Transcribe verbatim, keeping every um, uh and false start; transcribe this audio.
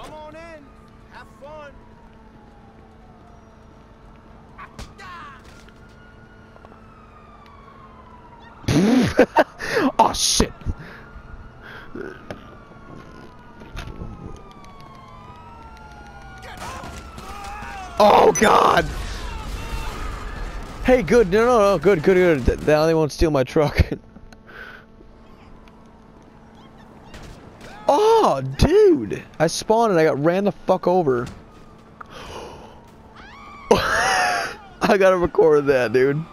Come on in. Have fun. Oh shit. Oh god. Hey, good. No, no, no. Good, good, good. Now they won't steal my truck. Oh, dude. I spawned and I got ran the fuck over. I gotta record that, dude.